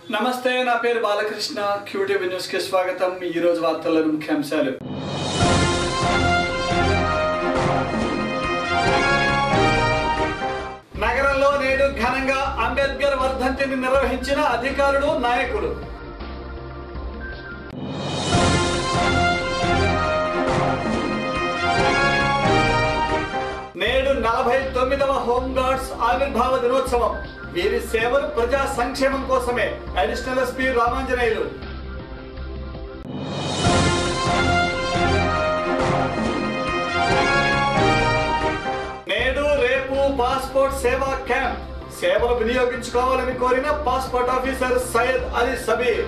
నమస్తే, నా పేరు బాలకృష్ణ. క్యూటీవీ న్యూస్ కి స్వాగతం. ఈ రోజు వార్తల్లోని ముఖ్యాంశాలు. నగరంలో నేడు ఘనంగా అంబేద్కర్ వర్ధంతిని నిర్వహించిన అధికారులు, నాయకులు. నేడు 49వ హోంగార్డ్స్ ఆవిర్భావ దినోత్సవం. వీరి సేవలు ప్రజా సంక్షేమం కోసమే. Additional SP Ramanjaneyulu. నేడు రేపు పాస్పోర్ట్ సేవా క్యాంప్. సేవలు వినియోగించుకోవాలని కోరిన పాస్పోర్ట్ ఆఫీసర్ సయ్యద్ అలీ సబీర్.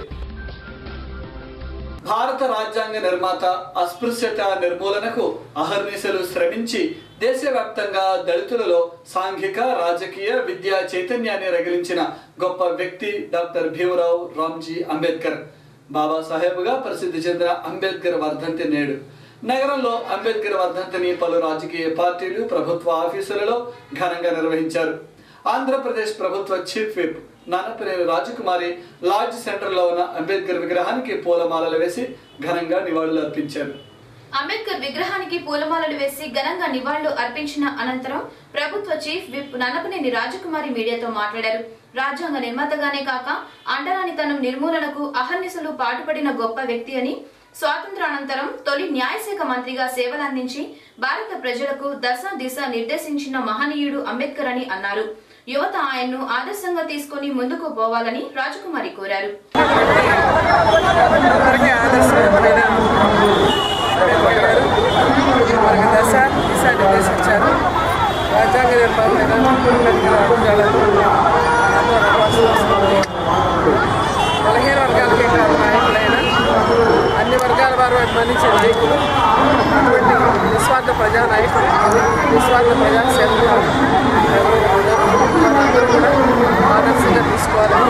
భారత రాజ్యాంగ నిర్మాత అస్పృశ్యత నిర్మూలనకు అహర్నిశలు శ్రమించి దేశవ్యాప్తంగా దళితులలో సాంఘిక, రాజకీయ, విద్యా చైతన్యాన్ని రగిలించిన గొప్ప వ్యక్తి డాక్టర్ భీమరావు రామ్జీ అంబేద్కర్. బాబాసాహెబ్గా ప్రసిద్ధి చెందిన అంబేద్కర్ వర్ధంతి నేడు. నగరంలో అంబేద్కర్ వర్ధంతిని పలు రాజకీయ పార్టీలు, ప్రభుత్వ ఆఫీసులలో ఘనంగా నిర్వహించారు. ఆంధ్రప్రదేశ్ ప్రభుత్వ chief whip Nanapaneni Rajakumari lodge centre లో ఉన్న అంబేద్కర్ విగ్రహానికి పూలమాలలు వేసి ఘనంగా నివాళులు అర్పించారు. అంబేద్కర్ విగ్రహానికి పూలమాలలు వేసి ఘనంగా నివాళులు అర్పించిన అనంతరం ప్రభుత్వ చీఫ్ విప్ నన్నపనేని రాజకుమారి మీడియాతో మాట్లాడారు. రాజ్యాంగ నిర్మాతగానే కాక అంటరానితనం నిర్మూలనకు అహర్నిశలు పాటుపడిన గొప్ప వ్యక్తి అని, స్వాతంత్రానంతరం తొలి న్యాయశాఖ మంత్రిగా సేవలందించి భారత ప్రజలకు దశ దిశ నిర్దేశించిన మహనీయుడు అంబేద్కర్ అని అన్నారు. యువత ఆయన్ను ఆదర్శంగా తీసుకుని ముందుకు పోవాలని రాజకుమారి కోరారు. బలహీన వర్గాలకే కాదు, నాయకులైన అన్ని వర్గాల వారు అభిమానించే నాయకులు, అటువంటి నిస్వార్థ ప్రజానాయకులు, నిస్వార్థ ప్రజాసేవకులు అందరూ కూడా ఆదర్శంగా తీసుకోవాలని.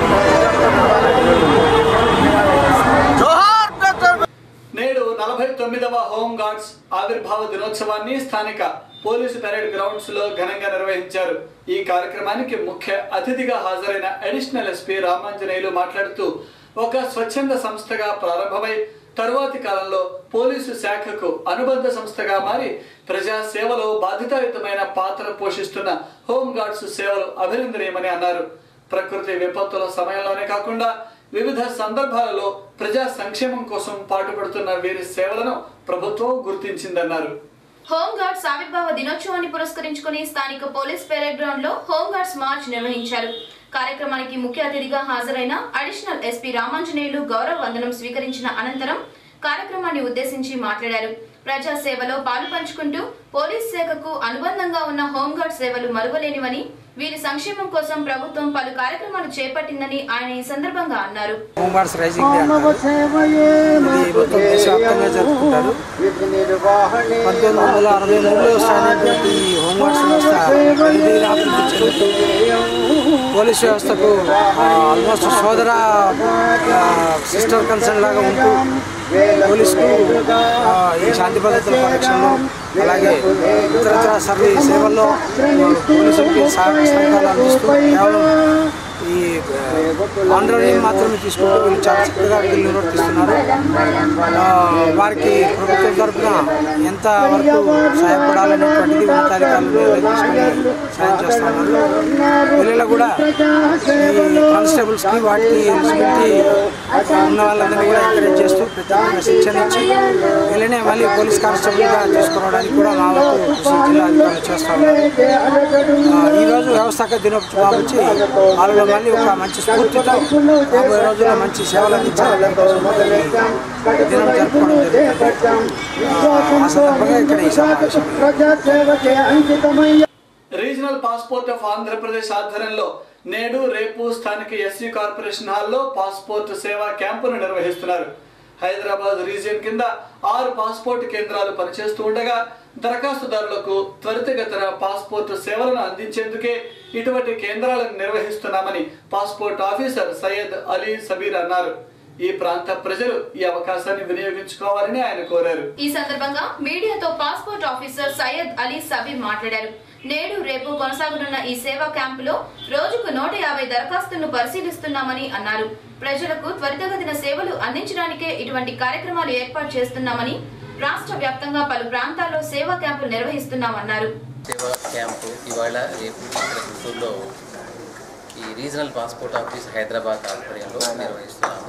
నేడు 49వ హోంగార్డ్స్ ఆవిర్భావ దినోత్సవాన్ని స్థానిక పోలీసు పెరేడ్ గ్రౌండ్స్ లో ఘనంగా నిర్వహించారు. ఈ కార్యక్రమానికి ముఖ్య అతిథిగా హాజరైన అడిషనల్ ఎస్పీ రామాంజనేయులు మాట్లాడుతూ, ఒక స్వచ్ఛంద సంస్థగా ప్రారంభమై తరువాతి కాలంలో పోలీసు శాఖకు అనుబంధ సంస్థగా మారి ప్రజా సేవలో బాధ్యతాయుతమైన పాత్ర పోషిస్తున్న హోంగార్డ్స్ సేవలు అభినందనీయమని అన్నారు. ప్రకృతి విపత్తుల సమయంలోనే కాకుండా వివిధ సందర్భాలలో ప్రజా సంక్షేమం కోసం పాటుపడుతున్న వీరి సేవలను ప్రభుత్వం గుర్తించిందన్నారు. హోంగార్డ్స్ ఆవిర్భావ దినోత్సవాన్ని పురస్కరించుకుని స్థానిక పోలీస్ పెరేడ్ గ్రౌండ్ లో హోంగార్డ్స్ మార్చ్ నిర్వహించారు. కార్యక్రమానికి ముఖ్య అతిథిగా హాజరైన అడిషనల్ ఎస్పీ రామాంజనేయులు గౌరవ వందనం స్వీకరించిన అనంతరం కార్యక్రమాన్ని ఉద్దేశించి మాట్లాడారు. ప్రజా సేవలో పాలు పంచుకుంటూ పోలీస్ శాఖకు అనుబంధంగా ఉన్న హోంగార్డ్ సేవలు మరువలేనివని, వీరి సంక్షేమం కోసం ప్రభుత్వం పలు కార్యక్రమాలు చేపట్టిందని ఆయన ఈ సందర్భంగా అన్నారు. హోంగార్డ్స్ రైజింగ్ డే అంటారు. దేశవ్యాప్తంగా జరుపుకుంటారు. 1963లో స్టార్ట్ అయినటువంటి హోంగార్డ్స్ వ్యవస్థ పోలీస్ వ్యవస్థకు ఆల్మోస్ట్ సోదర సిస్టర్ కన్సర్న్ లాగా ఉంటూ పోలీసుకు ఈ శాంతి భద్రతల పరిరక్షణలో, అలాగే ఇతరత్ర సర్వీస్ సేవల్లో పోలీసులకి సహకారాలు అందిస్తూ కేవలం ఈ ఆంధ్రని మాత్రమే తీసుకుంటూ వీళ్ళు చాలా చక్కగా వీళ్ళు నిర్వర్తిస్తున్నారు. వారికి ప్రభుత్వం తరఫున ఎంత వరకు సహాయపడాలనేటువంటిది ఉన్నతాధికారులు తీసుకుని సాయం చేస్తున్నారు. పిల్లలు కూడా ఈ కానిస్టేబుల్స్కి వాటికి ఎలిజిబిలిటీ ఉన్న వాళ్ళందరినీ కూడా ఎంకరేజ్ చేస్తూ ప్రత్యేకంగా శిక్షణ ఇచ్చి వీళ్ళనే మళ్ళీ పోలీస్ కానిస్టేబుల్గా తీసుకురావడానికి కూడా మా వరకు జిల్లా అధికారులు చేస్తున్నారు. ఈరోజు వ్యవస్థాపక దినోత్సవం కాబట్టి వాళ్ళలో మళ్ళీ ఒక మంచి స్ఫూర్తితో రాబోయే రోజుల్లో మంచి సేవలు అందించాలని దినం జరుపుకోవడం జరుగుతుంది. ఆ సందర్భంగా ఇక్కడ ఈ సమావేశం. రీజనల్ పాస్పోర్ట్ ఆఫ్ ఆంధ్రప్రదేశ్ ఆధ్వర్యంలో నేడు రేపు స్థానిక ఎస్సీ కార్పొరేషన్ హాల్లో పాస్పోర్ట్ సేవా క్యాంపును నిర్వహిస్తున్నారు. హైదరాబాద్ రీజియన్ కింద 6 పాస్పోర్ట్ కేంద్రాలు పనిచేస్తూ ఉండగా దరఖాస్తుదారులకు త్వరితగతిన పాస్పోర్ట్ సేవలను అందించేందుకే ఇటువంటి కేంద్రాలను నిర్వహిస్తున్నామని పాస్పోర్ట్ ఆఫీసర్ సయ్యద్ అలీ సబీర్ అన్నారు. ఈ ప్రాంత ప్రజలు ఈ అవకాశాన్ని వినియోగించుకోవాలని ఆయన కోరారు. ఈ సందర్భంగా మీడియాతో పాస్పోర్ట్ ఆఫీసర్ సయ్యద్ అలీ సబీర్ మాట్లాడారు. నేడు రేపు కొనసాగనున్న ఈ సేవా క్యాంపులో రోజుకు 150 దరఖాస్తులను పరిశీలిస్తున్నామని అన్నారు. ప్రజలకు త్వరితగతిన సేవలు అందించడానికే ఇటువంటి కార్యక్రమాలు ఏర్పాటు చేస్తున్నామని, రాష్ట్ర వ్యాప్తంగా పలు ప్రాంతాల్లో సేవా క్యాంపులు నిర్వహిస్తున్నామన్నారు. సేవా క్యాంపు ఇవాళ రేపు ఇక్కడ గుంటూరులో ఈ రీజనల్ పాస్పోర్ట్ ఆఫీస్ హైదరాబాద్ ఆధ్వర్యంలో నిర్వహిస్తున్నాము.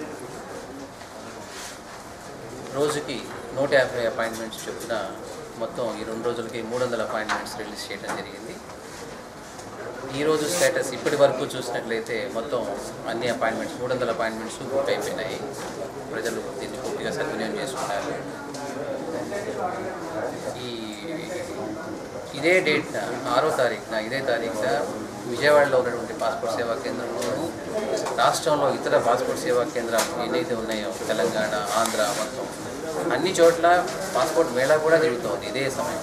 రోజుకి 150 అపాయింట్మెంట్స్ చొప్పున మొత్తం ఈ 2 రోజులకి 300 అపాయింట్మెంట్స్ రిలీజ్ చేయడం జరిగింది. ఈరోజు స్టేటస్ ఇప్పటి వరకు చూసినట్లయితే మొత్తం అన్ని అపాయింట్మెంట్స్ 300 అపాయింట్మెంట్స్ బుక్ అయిపోయినాయి. ప్రజలు దీన్ని పూర్తిగా సద్వినియోగం చేసుకున్నారు. ఇదే డేట్న 6వ తారీఖున విజయవాడలో ఉన్నటువంటి పాస్పోర్ట్ సేవా కేంద్రంలోనూ రాష్ట్రంలో ఇతర పాస్పోర్ట్ సేవా కేంద్రాలు ఏదైతే ఉన్నాయో తెలంగాణ, ఆంధ్ర మొత్తం అన్ని చోట్ల పాస్పోర్ట్ మేళా కూడా జరుగుతుంది. ఇదే సమయం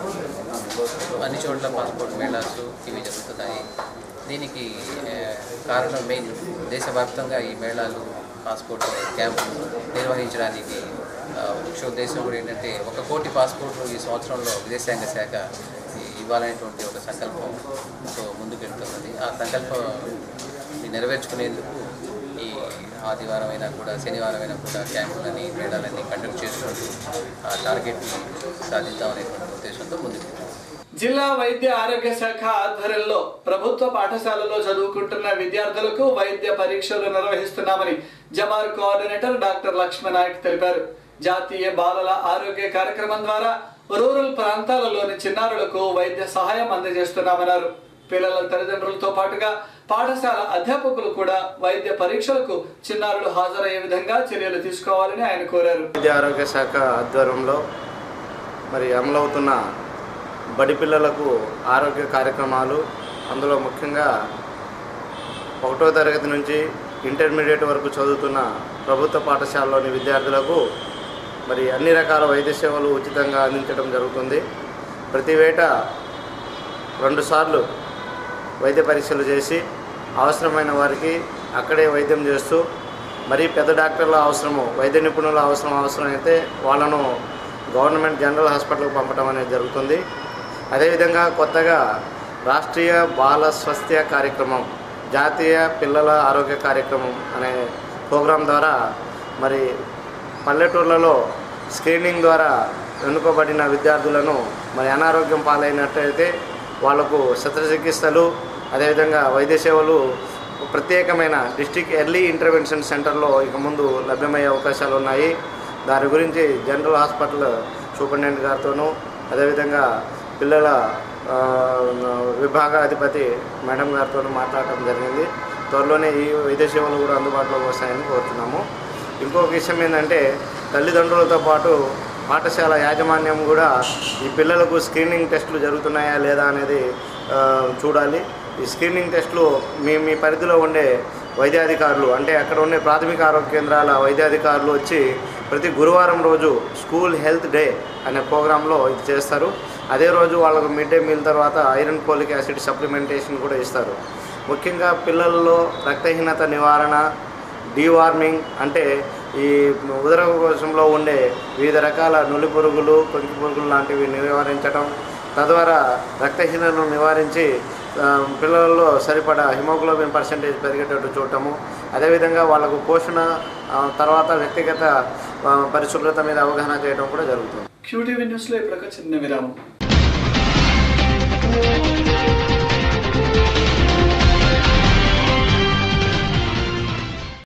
అన్ని చోట్ల పాస్పోర్ట్ మేళాస్ ఇవి జరుగుతున్నాయి. దీనికి కారణం మెయిన్ దేశవ్యాప్తంగా ఈ మేళాలు పాస్పోర్ట్ క్యాంపులు నిర్వహించడానికి ముఖ్య ఉద్దేశం కూడా ఏంటంటే 1 కోటి పాస్పోర్ట్లు ఈ సంవత్సరంలో విదేశాంగ శాఖ ఇవ్వాలనేటువంటి ఒక సంకల్పంతో ముందుకెళ్తున్నది. ఆ సంకల్పాన్ని నెరవేర్చుకునేందుకు ఈ ఆదివారం అయినా కూడా శనివారం అయినా కూడా క్యాంపులని మేళాలన్నీ కండక్ట్ చేసుకుంటూ ఆ టార్గెట్ని సాధిద్దామనేటువంటి ఉద్దేశంతో ముందుకెళ్తాం. జిల్లా వైద్య ఆరోగ్య శాఖ ఆధ్వర్యంలో ప్రభుత్వ పాఠశాలలో చదువుకుంటున్న విద్యార్థులకు వైద్య పరీక్షలు నిర్వహిస్తున్నామని జమార్ కోఆర్డినేటర్ డాక్టర్ లక్ష్మణ్ నాయక్ తెలిపారు. జాతీయ బాలల ఆరోగ్య కార్యక్రమం ద్వారా రూరల్ ప్రాంతాలలోని చిన్నారులకు వైద్య సహాయం అందజేస్తున్నామన్నారు. పిల్లల తల్లిదండ్రులతో పాటుగా పాఠశాల అధ్యాపకులు కూడా వైద్య పరీక్షలకు చిన్నారులు హాజరయ్యే విధంగా చర్యలు తీసుకోవాలని ఆయన కోరారు. వైద్య ఆరోగ్య శాఖ ఆధ్వర్యంలో అమలవుతున్న బడి పిల్లలకు ఆరోగ్య కార్యక్రమాలు, అందులో ముఖ్యంగా 1వ తరగతి నుంచి ఇంటర్మీడియట్ వరకు చదువుతున్న ప్రభుత్వ పాఠశాలలోని విద్యార్థులకు అన్ని రకాల వైద్య సేవలు ఉచితంగా అందించడం జరుగుతుంది. ప్రతి ఏటా 2 సార్లు వైద్య పరీక్షలు చేసి అవసరమైన వారికి అక్కడే వైద్యం చేస్తూ పెద్ద డాక్టర్ల అవసరము, వైద్య నిపుణుల అవసరమైతే వాళ్ళను గవర్నమెంట్ జనరల్ హాస్పిటల్కి పంపడం అనేది జరుగుతుంది. అదేవిధంగా కొత్తగా రాష్ట్రీయ బాల స్వాస్థ్య కార్యక్రమం, జాతీయ పిల్లల ఆరోగ్య కార్యక్రమం అనే ప్రోగ్రాం ద్వారా పల్లెటూర్లలో స్క్రీనింగ్ ద్వారా ఎన్నుకోబడిన విద్యార్థులను అనారోగ్యం పాలైనట్టయితే వాళ్లకు శస్త్రచికిత్సలు, అదేవిధంగా వైద్య సేవలు ప్రత్యేకమైన డిస్ట్రిక్ట్ ఎర్లీ ఇంటర్వెన్షన్ సెంటర్లో ఇక ముందు లభ్యమయ్యే అవకాశాలు ఉన్నాయి. దాని గురించి జనరల్ హాస్పిటల్ సూపరింటెండెంట్ గారితోనూ, అదేవిధంగా పిల్లల విభాగ అధిపతి మేడం గారితో మాట్లాడటం జరిగింది. త్వరలోనే ఈ వైద్య సేవలు కూడా అందుబాటులోకి వస్తాయని కోరుతున్నాము. ఇంకొక విషయం ఏంటంటే, తల్లిదండ్రులతో పాటు పాఠశాల యాజమాన్యం కూడా ఈ పిల్లలకు స్క్రీనింగ్ టెస్టులు జరుగుతున్నాయా లేదా అనేది చూడాలి. ఈ స్క్రీనింగ్ టెస్టులు మీ పరిధిలో ఉండే వైద్యాధికారులు, అంటే అక్కడ ఉండే ప్రాథమిక ఆరోగ్య కేంద్రాల వైద్యాధికారులు వచ్చి ప్రతి గురువారం రోజు స్కూల్ హెల్త్ డే అనే ప్రోగ్రాంలో ఇది చేస్తారు. అదే రోజు వాళ్ళకు మిడ్ డే మీల్ తర్వాత ఐరన్ ఫోలిక్ యాసిడ్ సప్లిమెంటేషన్ కూడా ఇస్తారు. ముఖ్యంగా పిల్లల్లో రక్తహీనత నివారణ, డీవార్మింగ్ అంటే ఈ ఉదరకోశంలో ఉండే వివిధ రకాల నులి పురుగులు, కొంకి పురుగులు లాంటివి నివారించడం, తద్వారా రక్తహీనతను నివారించి పిల్లలలో సరిపడా హిమోగ్లోబిన్ పర్సెంటేజ్ పెరిగేటట్టు చూడటము, అదేవిధంగా వాళ్ళకు పోషణ తర్వాత వ్యక్తిగత పరిశుభ్రత మీద అవగాహన చేయడం కూడా జరుగుతుంది. QTV న్యూస్లో ఇప్పుడు చిన్న విరామం.